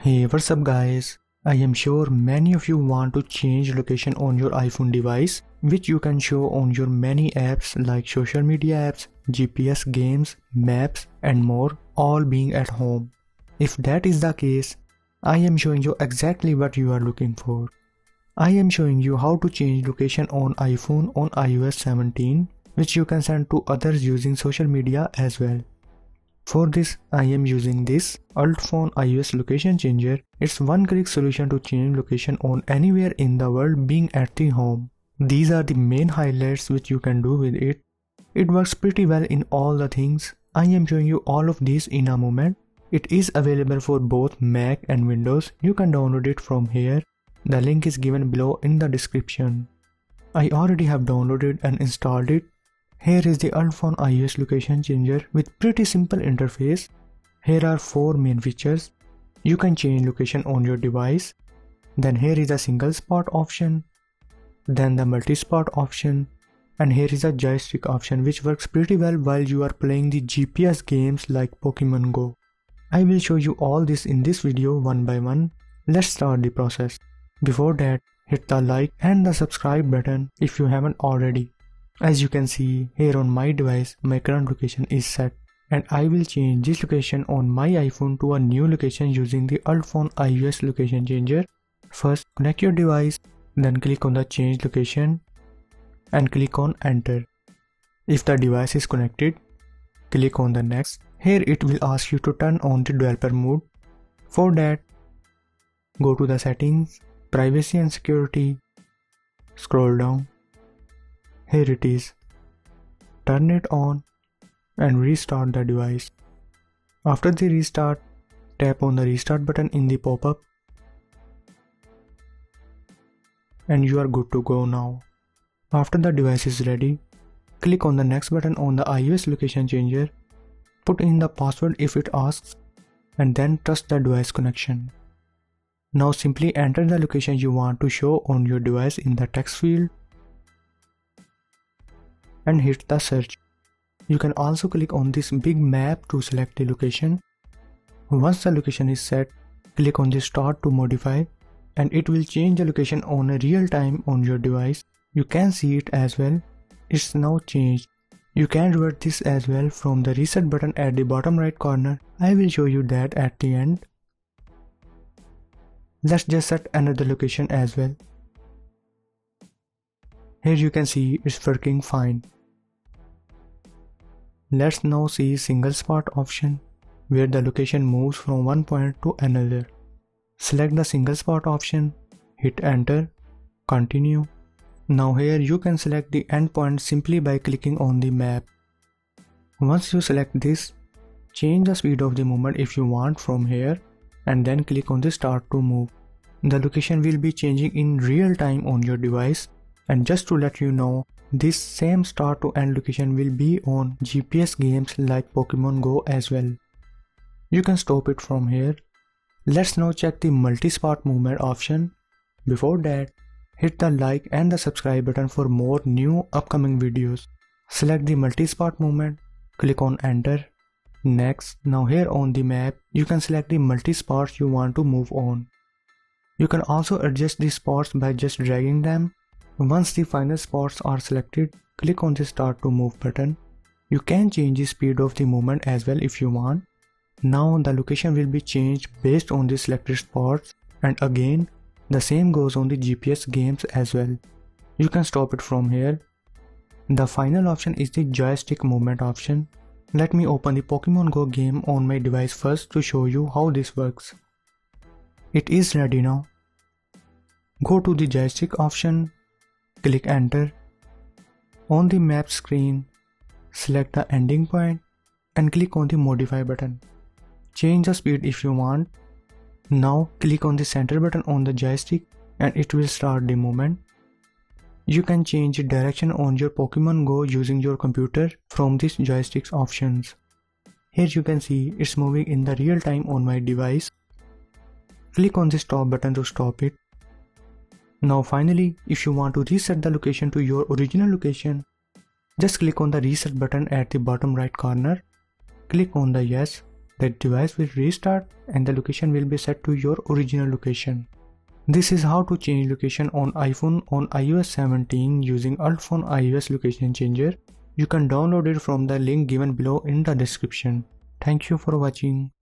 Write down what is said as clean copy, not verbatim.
Hey, what's up guys? I am sure many of you want to change location on your iPhone device, which you can show on your many apps like social media apps, GPS, games, maps and more, all being at home. If that is the case, I am showing you exactly what you are looking for. I am showing you how to change location on iPhone on iOS 17, which you can send to others using social media as well. For this, I am using this UltFone iOS location changer. It's one-click solution to change location on anywhere in the world being at the home. These are the main highlights which you can do with it. It works pretty well in all the things. I am showing you all of these in a moment. It is available for both Mac and Windows. You can download it from here. The link is given below in the description. I already have downloaded and installed it. Here is the UltFone iOS location changer with pretty simple interface. Here are 4 main features. You can change location on your device. Then here is a single spot option. Then the multi-spot option. And here is a joystick option which works pretty well while you are playing the GPS games like Pokemon Go. I will show you all this in this video one by one. Let's start the process. Before that, hit the like and the subscribe button if you haven't already. As you can see here on my device, my current location is set and I will change this location on my iPhone to a new location using the UltFone iOS location changer. First, connect your device, then click on the change location and click on enter. If the device is connected, click on the next. Here it will ask you to turn on the developer mode. For that, go to the settings, privacy and security, scroll down. Here it is. Turn it on and restart the device. After the restart, tap on the restart button in the pop-up and you are good to go now. After the device is ready, click on the next button on the iOS location changer, put in the password if it asks and then trust the device connection. Now simply enter the location you want to show on your device in the text field and hit the search. You can also click on this big map to select the location. Once the location is set, click on the start to modify and it will change the location on a real time on your device. You can see it as well. It's now changed. You can revert this as well from the reset button at the bottom right corner. I will show you that at the end. Let's just set another location as well. Here you can see it's working fine. Let's now see single spot option where the location moves from one point to another. Select the single spot option, hit enter, continue. Now here you can select the endpoint simply by clicking on the map. Once you select this, change the speed of the movement if you want from here and then click on the start to move. The location will be changing in real time on your device. And just to let you know, this same start to end location will be on GPS games like Pokemon Go as well. You can stop it from here. Let's now check the multi-spot movement option. Before that, hit the like and the subscribe button for more new upcoming videos. Select the multi-spot movement, click on enter. Next, now here on the map, you can select the multi-spots you want to move on. You can also adjust the spots by just dragging them. Once the final spots are selected, click on the start to move button. You can change the speed of the movement as well if you want. Now the location will be changed based on the selected spots and again the same goes on the GPS games as well. You can stop it from here. The final option is the joystick movement option. Let me open the Pokemon Go game on my device first to show you how this works. It is ready now. Go to the joystick option. Click enter. On the map screen, select the ending point and click on the modify button. Change the speed if you want. Now click on the center button on the joystick and it will start the movement. You can change the direction on your Pokemon Go using your computer from these joysticks options. Here you can see it's moving in the real time on my device. Click on the stop button to stop it. Now finally, if you want to reset the location to your original location, just click on the reset button at the bottom right corner. Click on the yes the device will restart and the location will be set to your original location. This is how to change location on iPhone on iOS 17 using UltFone iOS location changer. You can download it from the link given below in the description. Thank you for watching.